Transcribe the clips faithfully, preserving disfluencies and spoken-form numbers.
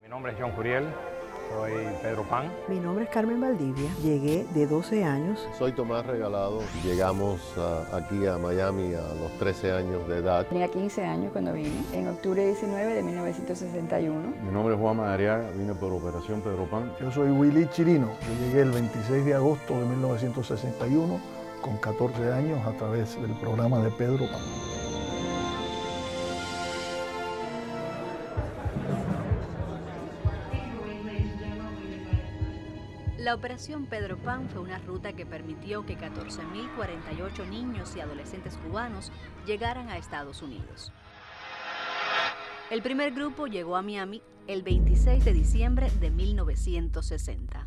Mi nombre es John Curiel, soy Pedro Pan. Mi nombre es Carmen Valdivia, llegué de doce años. Soy Tomás Regalado, llegamos a, aquí a Miami a los trece años de edad. Tenía quince años cuando vine, en octubre diecinueve de mil novecientos sesenta y uno. Mi nombre es Juan Madariaga, vine por Operación Pedro Pan. Yo soy Willy Chirino, yo llegué el veintiséis de agosto de mil novecientos sesenta y uno con catorce años a través del programa de Pedro Pan. La Operación Pedro Pan fue una ruta que permitió que catorce mil cuarenta y ocho niños y adolescentes cubanos llegaran a Estados Unidos. El primer grupo llegó a Miami el veintiséis de diciembre de mil novecientos sesenta.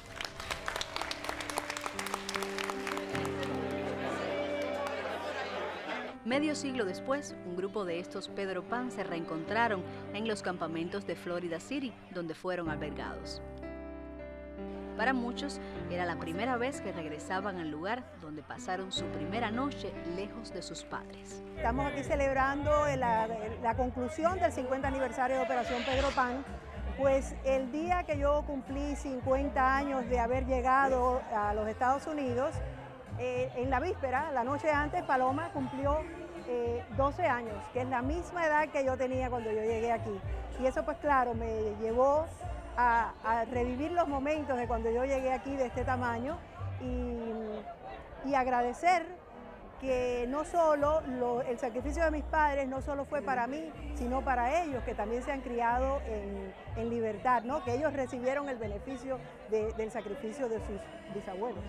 Medio siglo después, un grupo de estos Pedro Pan se reencontraron en los campamentos de Florida City, donde fueron albergados. Para muchos, era la primera vez que regresaban al lugar donde pasaron su primera noche lejos de sus padres. Estamos aquí celebrando la, la conclusión del cincuenta aniversario de Operación Pedro Pan, pues el día que yo cumplí cincuenta años de haber llegado a los Estados Unidos, eh, en la víspera, la noche antes, Paloma cumplió eh, doce años, que es la misma edad que yo tenía cuando yo llegué aquí. Y eso pues claro, me llevó A, a revivir los momentos de cuando yo llegué aquí de este tamaño y, y agradecer que no solo lo, el sacrificio de mis padres no solo fue para mí, sino para ellos, que también se han criado en, en libertad, ¿no? Que ellos recibieron el beneficio de, del sacrificio de sus bisabuelos.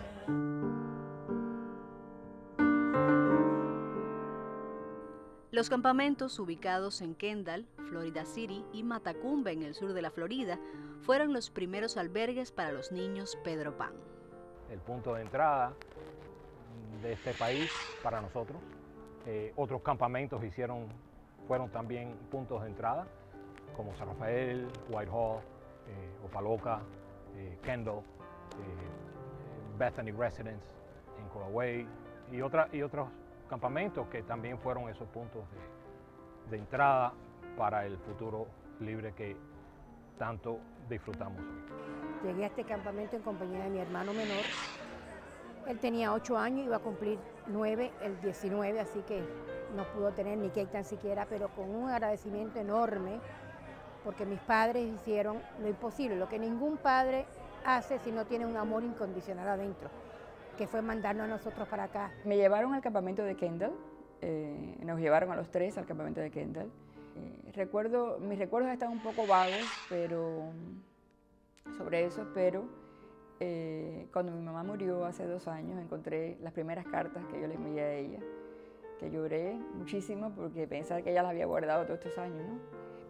Los campamentos ubicados en Kendall, Florida City y Matacumbe en el sur de la Florida fueron los primeros albergues para los niños Pedro Pan. El punto de entrada de este país para nosotros. Eh, otros campamentos hicieron, fueron también puntos de entrada, como San Rafael, Whitehall, eh, Opa-locka, eh, Kendall, eh, Bethany Residence en Coral Way y, otra, y otros campamentos que también fueron esos puntos de, de entrada para el futuro libre que tanto disfrutamos hoy. Llegué a este campamento en compañía de mi hermano menor. Él tenía ocho años, iba a cumplir nueve el diecinueve, así que no pudo tener ni cake tan siquiera, pero con un agradecimiento enorme, porque mis padres hicieron lo imposible, lo que ningún padre hace si no tiene un amor incondicional adentro, que fue mandarnos a nosotros para acá. Me llevaron al campamento de Kendall, eh, nos llevaron a los tres al campamento de Kendall. Eh, recuerdo, mis recuerdos están un poco vagos pero, sobre eso, pero eh, cuando mi mamá murió hace dos años encontré las primeras cartas que yo le envié a ella, que lloré muchísimo porque pensaba que ella las había guardado todos estos años, ¿no?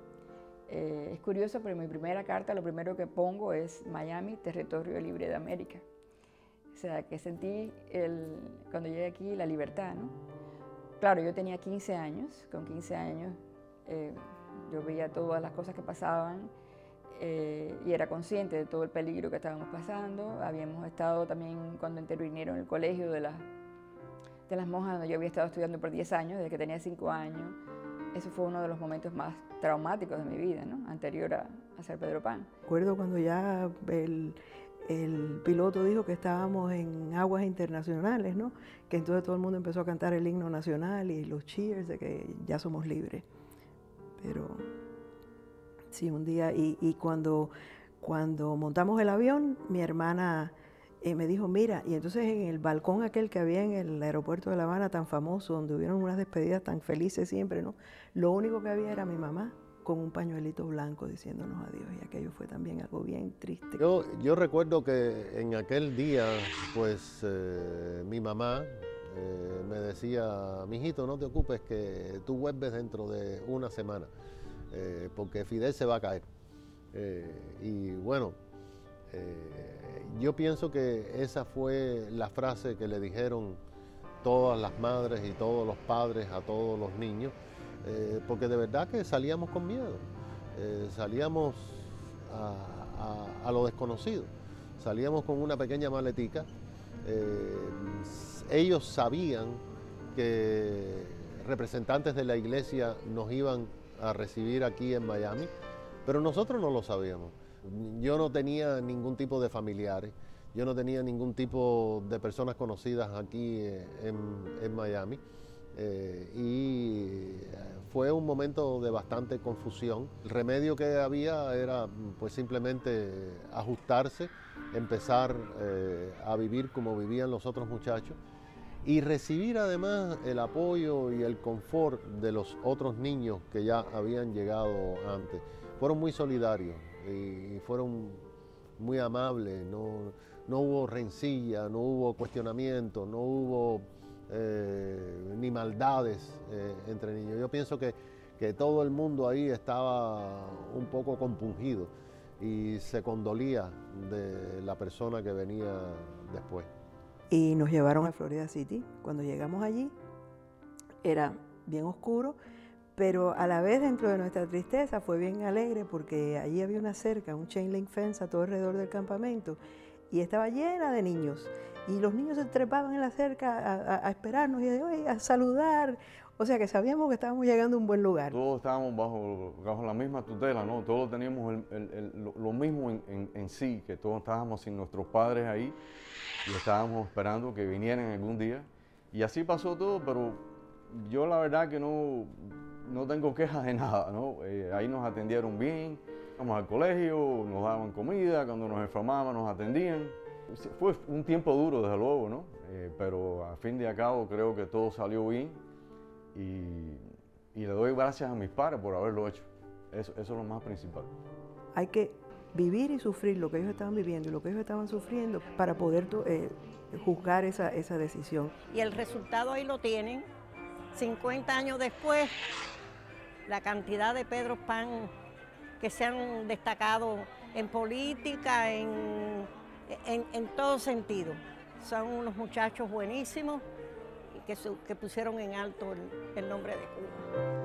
Eh, es curioso, pero en mi primera carta lo primero que pongo es Miami, territorio libre de América. O sea, que sentí el, cuando llegué aquí la libertad, ¿no? Claro, yo tenía quince años, con quince años eh, yo veía todas las cosas que pasaban eh, y era consciente de todo el peligro que estábamos pasando. Habíamos estado también cuando intervinieron en el colegio de, la, de las monjas, donde yo había estado estudiando por diez años, desde que tenía cinco años. Eso fue uno de los momentos más traumáticos de mi vida, ¿no? Anterior a, a ser Pedro Pan. Recuerdo cuando ya el... el piloto dijo que estábamos en aguas internacionales, ¿no? Que entonces todo el mundo empezó a cantar el himno nacional y los cheers de que ya somos libres. Pero sí, un día, y, y cuando, cuando montamos el avión, mi hermana eh, me dijo, mira, y entonces en el balcón aquel que había en el aeropuerto de La Habana tan famoso, donde hubieron unas despedidas tan felices siempre, ¿no? Lo único que había era mi mamá con un pañuelito blanco diciéndonos adiós, y aquello fue también algo bien triste. Yo, yo recuerdo que en aquel día, pues eh, mi mamá eh, me decía, mijito, no te ocupes que tú vuelves dentro de una semana, eh, porque Fidel se va a caer. Eh, y bueno, eh, yo pienso que esa fue la frase que le dijeron todas las madres y todos los padres a todos los niños, Eh, porque de verdad que salíamos con miedo, eh, salíamos a, a, a lo desconocido, salíamos con una pequeña maletica. Eh, ellos sabían que representantes de la iglesia nos iban a recibir aquí en Miami, pero nosotros no lo sabíamos. Yo no tenía ningún tipo de familiares, yo no tenía ningún tipo de personas conocidas aquí en, en Miami, eh, y fue un momento de bastante confusión. El remedio que había era pues simplemente ajustarse, empezar eh, a vivir como vivían los otros muchachos y recibir además el apoyo y el confort de los otros niños que ya habían llegado antes. Fueron muy solidarios y fueron muy amables, no, no hubo rencilla, no hubo cuestionamiento, no hubo eh, ni maldades eh, entre niños. Yo pienso que, que todo el mundo ahí estaba un poco compungido y se condolía de la persona que venía después. Y nos llevaron a Florida City. Cuando llegamos allí era bien oscuro, pero a la vez dentro de nuestra tristeza fue bien alegre porque allí había una cerca, un chain link fence a todo alrededor del campamento y estaba llena de niños. Y los niños se trepaban en la cerca a, a, a esperarnos y de, oye, a saludar. O sea que sabíamos que estábamos llegando a un buen lugar. Todos estábamos bajo, bajo la misma tutela, ¿no? Todos teníamos el, el, el, lo, lo mismo en, en, en sí, que todos estábamos sin nuestros padres ahí y estábamos esperando que vinieran algún día. Y así pasó todo, pero yo la verdad que no, no tengo quejas de nada, ¿no? Eh, ahí nos atendieron bien, íbamos al colegio, nos daban comida, cuando nos enfermábamos nos atendían. Fue un tiempo duro, desde luego, ¿no? Eh, pero a fin de cabo creo que todo salió bien y, y le doy gracias a mis padres por haberlo hecho. Eso, eso es lo más principal. Hay que vivir y sufrir lo que ellos estaban viviendo y lo que ellos estaban sufriendo para poder eh, juzgar esa, esa decisión. Y el resultado ahí lo tienen. cincuenta años después, la cantidad de Pedro Pan que se han destacado en política, en, en, en todo sentido. Son unos muchachos buenísimos y que, su, que pusieron en alto el, el nombre de Cuba.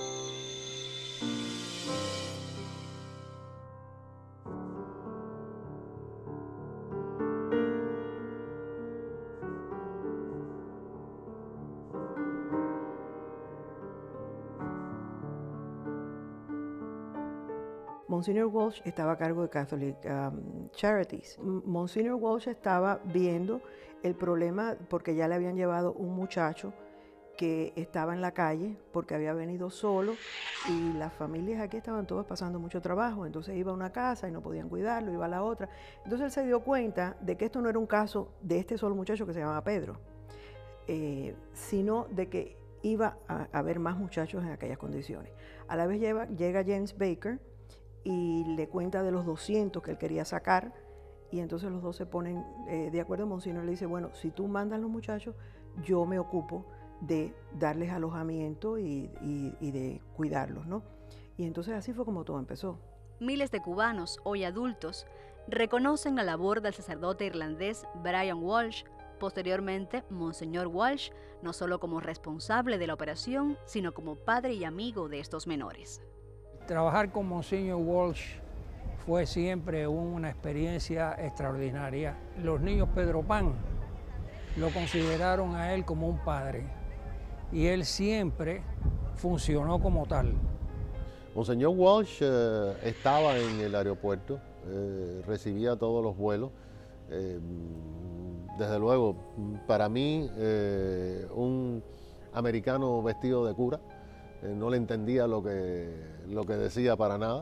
Monsignor Walsh estaba a cargo de Catholic um, Charities. Monsignor Walsh estaba viendo el problema porque ya le habían llevado un muchacho que estaba en la calle porque había venido solo y las familias aquí estaban todas pasando mucho trabajo, entonces iba a una casa y no podían cuidarlo, iba a la otra. Entonces él se dio cuenta de que esto no era un caso de este solo muchacho que se llamaba Pedro, eh, sino de que iba a haber más muchachos en aquellas condiciones. A la vez lleva, llega James Baker y le cuenta de los doscientos que él quería sacar, y entonces los dos se ponen eh, de acuerdo. Monsignor le dice, bueno, si tú mandas a los muchachos, yo me ocupo de darles alojamiento y, y, y de cuidarlos, ¿no? Y entonces así fue como todo empezó. Miles de cubanos, hoy adultos, reconocen la labor del sacerdote irlandés Brian Walsh, posteriormente Monseñor Walsh, no solo como responsable de la operación, sino como padre y amigo de estos menores. Trabajar con Monseñor Walsh fue siempre una experiencia extraordinaria. Los niños Pedro Pan lo consideraron a él como un padre y él siempre funcionó como tal. Monseñor Walsh eh, estaba en el aeropuerto, eh, recibía todos los vuelos. Eh, desde luego, para mí, eh, un americano vestido de cura, eh, no le entendía lo que, lo que decía para nada,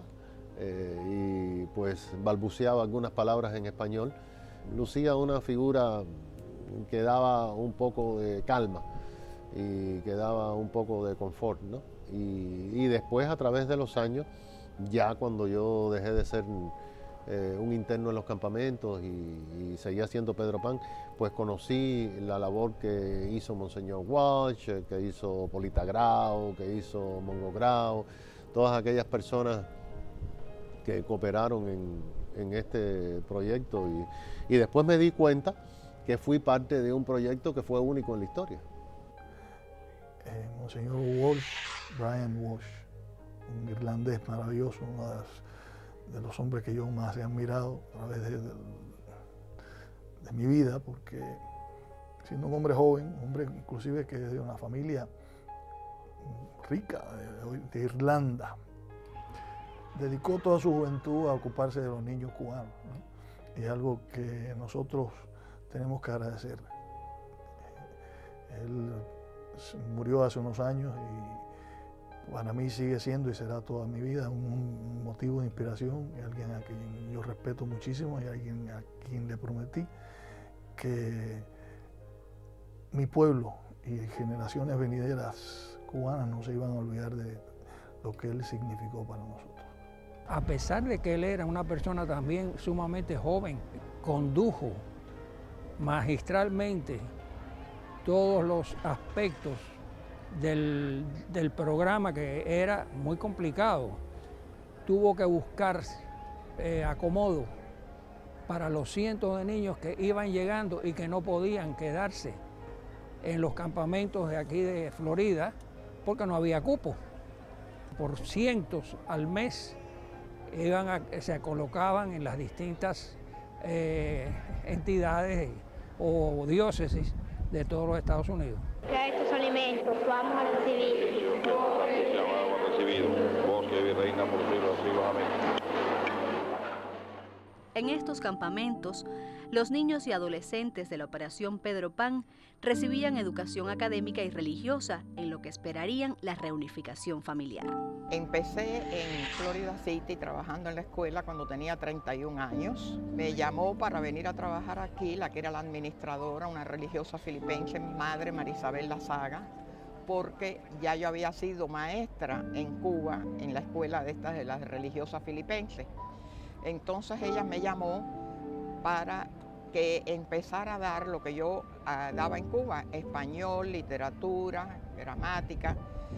eh, y pues balbuceaba algunas palabras en español. Lucía una figura que daba un poco de calma y que daba un poco de confort, ¿no? Y, y después, a través de los años, ya cuando yo dejé de ser eh, un interno en los campamentos y, y seguía siendo Pedro Pan, pues conocí la labor que hizo Monseñor Walsh, que hizo Polita Grau, que hizo Mongo Grau, todas aquellas personas que cooperaron en, en este proyecto. Y, y después me di cuenta que fui parte de un proyecto que fue único en la historia. Eh, Monseñor Walsh, Brian Walsh, un irlandés maravilloso, uno de, las, de los hombres que yo más he admirado a través de, de, de mi vida, porque siendo un hombre joven, un hombre inclusive que es de una familia rica de, de Irlanda, dedicó toda su juventud a ocuparse de los niños cubanos, ¿no? Y es algo que nosotros tenemos que agradecer. Él murió hace unos años y para mí sigue siendo y será toda mi vida un motivo de inspiración y alguien a quien yo respeto muchísimo y alguien a quien le prometí que mi pueblo y generaciones venideras cubanas no se iban a olvidar de lo que él significó para nosotros. A pesar de que él era una persona también sumamente joven, condujo magistralmente todos los aspectos del, del programa, que era muy complicado. Tuvo que buscar eh, acomodo para los cientos de niños que iban llegando y que no podían quedarse en los campamentos de aquí de Florida porque no había cupo. Por cientos al mes iban a, se colocaban en las distintas eh, entidades o diócesis de todos los Estados Unidos. Ya estos alimentos los vamos a recibir. Llamado recibido, vos que virreina por los siglos de los siglos, amén. En estos campamentos, los niños y adolescentes de la Operación Pedro Pan recibían educación académica y religiosa en lo que esperarían la reunificación familiar. Empecé en Florida City trabajando en la escuela cuando tenía treinta y un años. Me llamó para venir a trabajar aquí la que era la administradora, una religiosa filipense, mi madre, María Isabel Lazaga, porque ya yo había sido maestra en Cuba en la escuela de estas de las religiosas filipenses. Entonces ella me llamó para que empezara a dar lo que yo uh, daba en Cuba, español, literatura, gramática.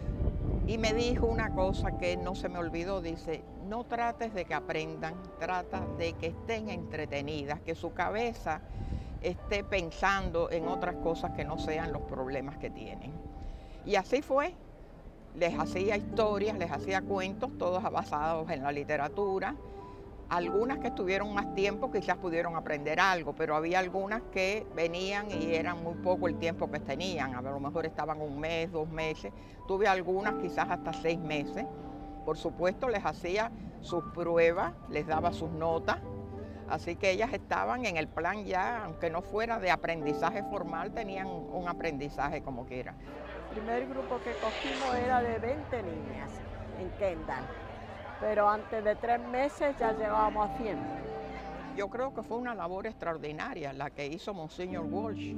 Y me dijo una cosa que no se me olvidó, dice, no trates de que aprendan, trata de que estén entretenidas, que su cabeza esté pensando en otras cosas que no sean los problemas que tienen. Y así fue. Les hacía historias, les hacía cuentos, todos basados en la literatura. Algunas que estuvieron más tiempo quizás pudieron aprender algo, pero había algunas que venían y eran muy poco el tiempo que tenían. A lo mejor estaban un mes, dos meses. Tuve algunas quizás hasta seis meses. Por supuesto les hacía sus pruebas, les daba sus notas. Así que ellas estaban en el plan ya, aunque no fuera de aprendizaje formal, tenían un aprendizaje como quiera. El primer grupo que cogimos era de veinte niñas en Kendall. Pero antes de tres meses ya llegábamos a cien. Yo creo que fue una labor extraordinaria la que hizo Monseñor Walsh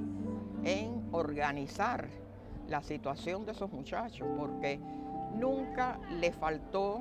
en organizar la situación de esos muchachos, porque nunca le faltó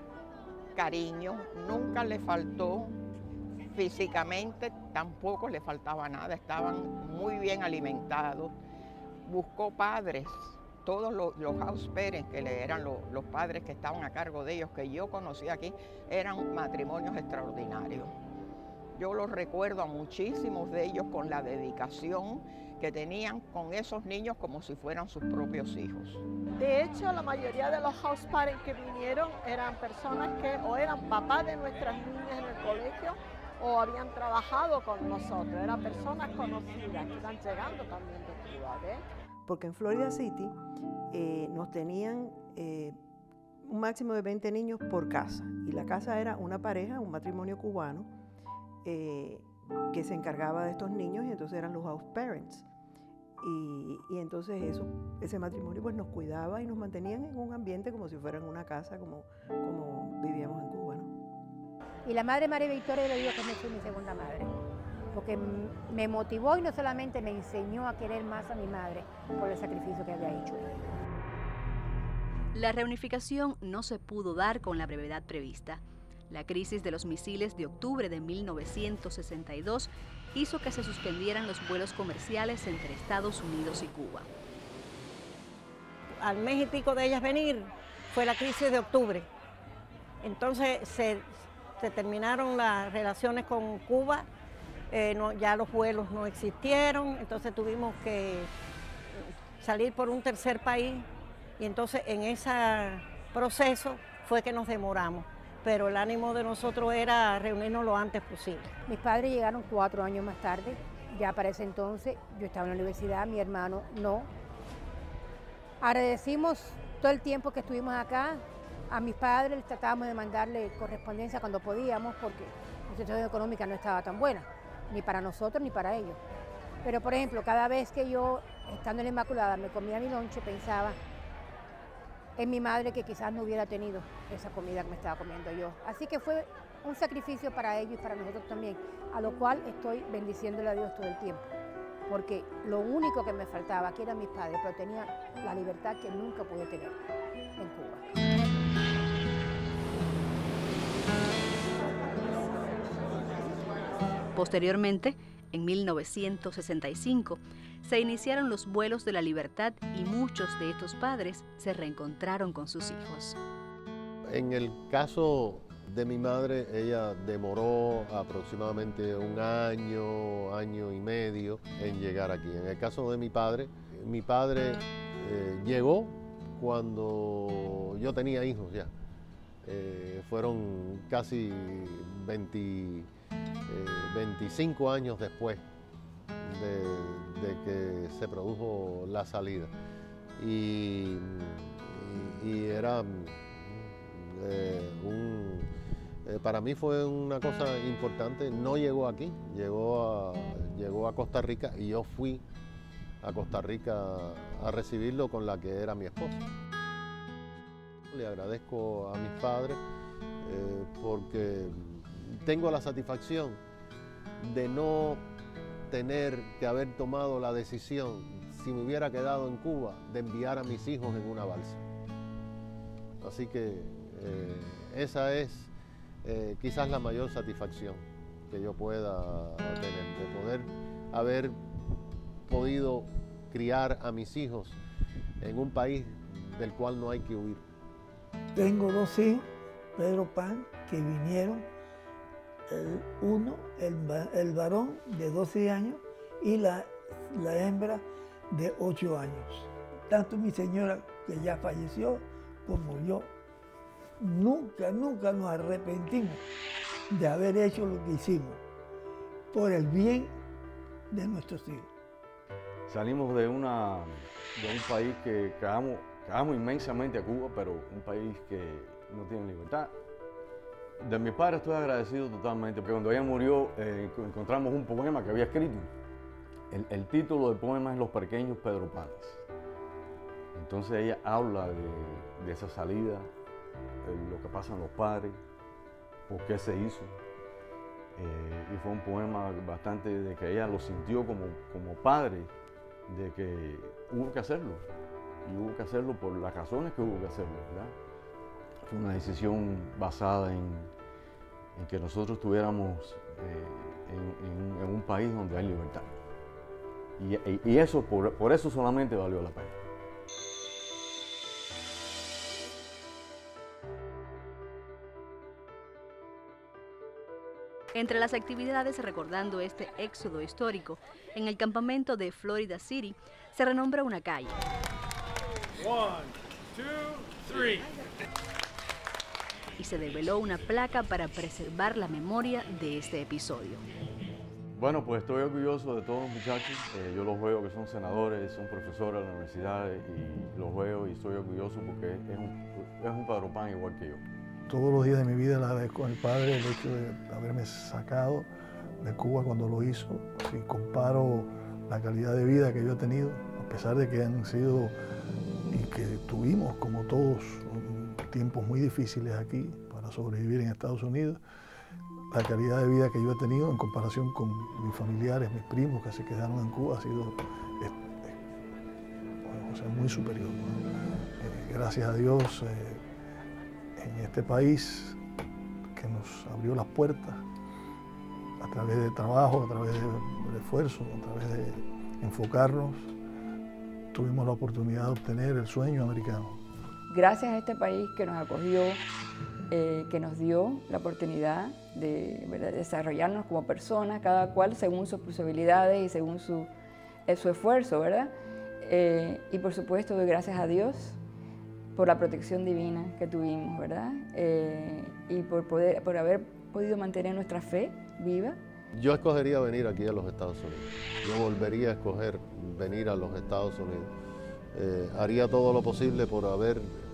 cariño, nunca le faltó físicamente, tampoco le faltaba nada, estaban muy bien alimentados. Buscó padres. Todos los, los house parents, que le eran los, los padres que estaban a cargo de ellos, que yo conocí aquí, eran matrimonios extraordinarios. Yo los recuerdo a muchísimos de ellos con la dedicación que tenían con esos niños como si fueran sus propios hijos. De hecho, la mayoría de los house parents que vinieron eran personas que o eran papás de nuestras niñas en el colegio o habían trabajado con nosotros. Eran personas conocidas que están llegando también de Cuba, ¿ves? Porque en Florida City eh, nos tenían eh, un máximo de veinte niños por casa. Y la casa era una pareja, un matrimonio cubano, eh, que se encargaba de estos niños y entonces eran los house parents. Y, y entonces eso, ese matrimonio pues nos cuidaba y nos mantenían en un ambiente como si fueran una casa, como, como vivíamos en Cuba, ¿no? Y la madre María Victoria le digo que me fue mi segunda madre, porque me motivó y no solamente me enseñó a querer más a mi madre por el sacrificio que había hecho ella. La reunificación no se pudo dar con la brevedad prevista. La crisis de los misiles de octubre de mil novecientos sesenta y dos hizo que se suspendieran los vuelos comerciales entre Estados Unidos y Cuba. Al mes y pico de ellas venir fue la crisis de octubre. Entonces se, se terminaron las relaciones con Cuba. Eh, no, ya los vuelos no existieron, entonces tuvimos que salir por un tercer país y entonces en ese proceso fue que nos demoramos, pero el ánimo de nosotros era reunirnos lo antes posible. Mis padres llegaron cuatro años más tarde, ya para ese entonces yo estaba en la universidad, mi hermano no. Agradecimos todo el tiempo que estuvimos acá A mis padres tratábamos de mandarle correspondencia cuando podíamos porque la situación económica no estaba tan buena, ni para nosotros ni para ellos. Pero, por ejemplo, cada vez que yo, estando en la Inmaculada, me comía mi lonche, pensaba en mi madre que quizás no hubiera tenido esa comida que me estaba comiendo yo. Así que fue un sacrificio para ellos y para nosotros también, a lo cual estoy bendiciéndole a Dios todo el tiempo. Porque lo único que me faltaba aquí eran mis padres, pero tenía la libertad que nunca pude tener en Cuba. Posteriormente, en mil novecientos sesenta y cinco, se iniciaron los vuelos de la libertad y muchos de estos padres se reencontraron con sus hijos. En el caso de mi madre, ella demoró aproximadamente un año, año y medio en llegar aquí. En el caso de mi padre, mi padre eh, llegó cuando yo tenía hijos ya. Eh, fueron casi veinte, eh, veinticinco años después de, de que se produjo la salida. Y, y, y era eh, un... Eh, para mí fue una cosa importante. No llegó aquí, llegó a, llegó a Costa Rica y yo fui a Costa Rica a recibirlo con la que era mi esposa. Le agradezco a mis padres eh, porque tengo la satisfacción de no tener que haber tomado la decisión, si me hubiera quedado en Cuba, de enviar a mis hijos en una balsa. Así que eh, esa es eh, quizás la mayor satisfacción que yo pueda tener, de poder haber podido criar a mis hijos en un país del cual no hay que huir. Tengo dos hijos, Pedro Pan, que vinieron, el uno, el, el varón de doce años y la, la hembra de ocho años. Tanto mi señora, que ya falleció, como yo, nunca, nunca nos arrepentimos de haber hecho lo que hicimos por el bien de nuestros hijos. Salimos de, una, de un país que quedamos, quedamos inmensamente a Cuba, pero un país que no tiene libertad. De mi padre estoy agradecido totalmente, porque cuando ella murió eh, encontramos un poema que había escrito. El, el título del poema es Los pequeños Pedro Panes. Entonces ella habla de, de esa salida, de lo que pasan los padres, por qué se hizo. Eh, y fue un poema bastante de que ella lo sintió como, como padre, de que hubo que hacerlo. Y hubo que hacerlo por las razones que hubo que hacerlo, ¿verdad? Fue una decisión basada en, en que nosotros estuviéramos eh, en, en, en un país donde hay libertad. Y, y, y eso, por, por eso solamente valió la pena. Entre las actividades recordando este éxodo histórico, en el campamento de Florida City se renombra una calle. One, two, three. Y se develó una placa para preservar la memoria de este episodio. Bueno, pues estoy orgulloso de todos los muchachos. Eh, yo los veo que son senadores, son profesores de la universidad y los veo y estoy orgulloso porque es un, es un Pedro Pan igual que yo. Todos los días de mi vida le agradezco al Padre el hecho de haberme sacado de Cuba cuando lo hizo. Si comparo la calidad de vida que yo he tenido, a pesar de que han sido y que tuvimos, como todos, tiempos muy difíciles aquí para sobrevivir en Estados Unidos, la calidad de vida que yo he tenido en comparación con mis familiares, mis primos que se quedaron en Cuba ha sido eh, eh, o sea, muy superior, ¿no? Eh, gracias a Dios, eh, en este país que nos abrió las puertas a través de trabajo, a través de, de esfuerzo, a través de enfocarnos, tuvimos la oportunidad de obtener el sueño americano. Gracias a este país que nos acogió, eh, que nos dio la oportunidad de, ¿verdad?, desarrollarnos como personas, cada cual según sus posibilidades y según su, eh, su esfuerzo, ¿verdad? Eh, y por supuesto doy gracias a Dios por la protección divina que tuvimos, ¿verdad? Eh, y por, poder, por haber podido mantener nuestra fe viva. Yo escogería venir aquí a los Estados Unidos. Yo volvería a escoger venir a los Estados Unidos. Eh, haría todo lo posible por haber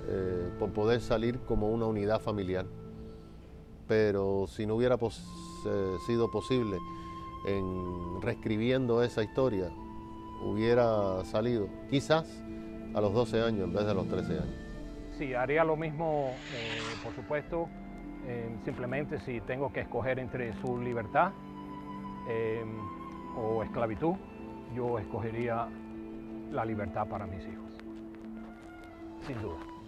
eh, por poder salir como una unidad familiar. Pero si no hubiera pos eh, sido posible, en reescribiendo esa historia, hubiera salido quizás a los doce años en vez de a los trece años. Sí, haría lo mismo, eh, por supuesto, eh, simplemente si tengo que escoger entre su libertad eh, o esclavitud, yo escogería la libertad para mis hijos, sin duda.